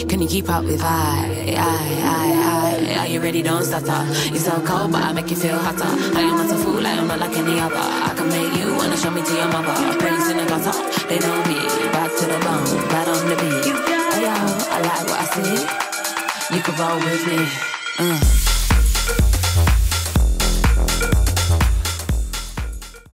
Can you keep up with Are you ready? Don't stutter. You're so cold, but I make you feel hotter. I am not a fool, I am not like any other. I can make you wanna show me to your mother. Praise in the gutter, they know me. Back to the bone, bad on the beat. Hey yo, I like what I see. You can roll with me.